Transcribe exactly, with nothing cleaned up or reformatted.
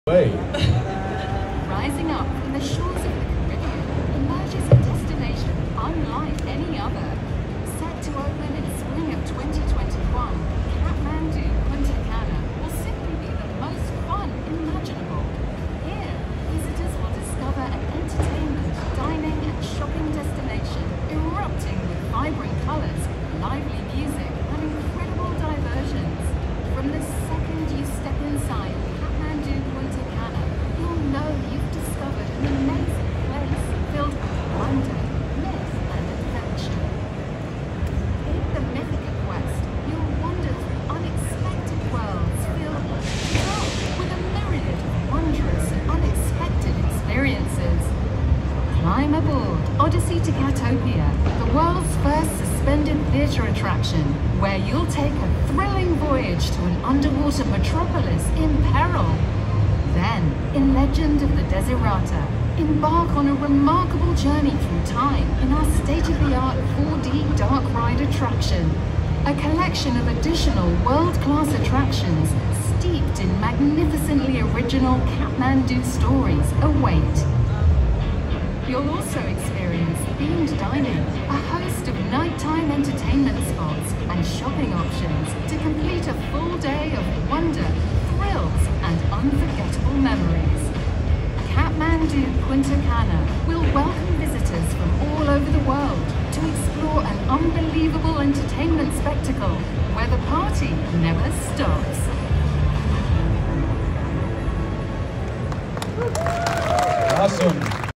Way. Rising up from the shores of the Caribbean emerges a destination unlike any other. Set to open in spring of twenty twenty-one, Katmandu Falcon will simply be the most fun imaginable. Here, visitors will discover an entertainment, dining and shopping destination erupting with vibrant colours, lively music and incredible diversions. From the second you step inside Katmandu Falcon, you'll know you've discovered an amazing place filled with wonder, myth and adventure. In the mythic quest, you'll wander through unexpected worlds filled with a myriad of wondrous and unexpected experiences. Climb aboard Odyssey to Catopia, the world's first suspended theatre attraction, where you'll take a thrilling voyage to an underwater metropolis in peril. Then, in Legend of the Desirata, embark on a remarkable journey through time in our state-of-the-art four D dark ride attraction. A collection of additional world-class attractions steeped in magnificently original Katmandu stories await. You'll also experience themed dining, a host of nighttime entertainment spots and shopping options to complete a full day of wonder, thrills and unforgettable memories. Katmandu Falcon will welcome visitors from all over the world to explore an unbelievable entertainment spectacle where the party never stops. Awesome.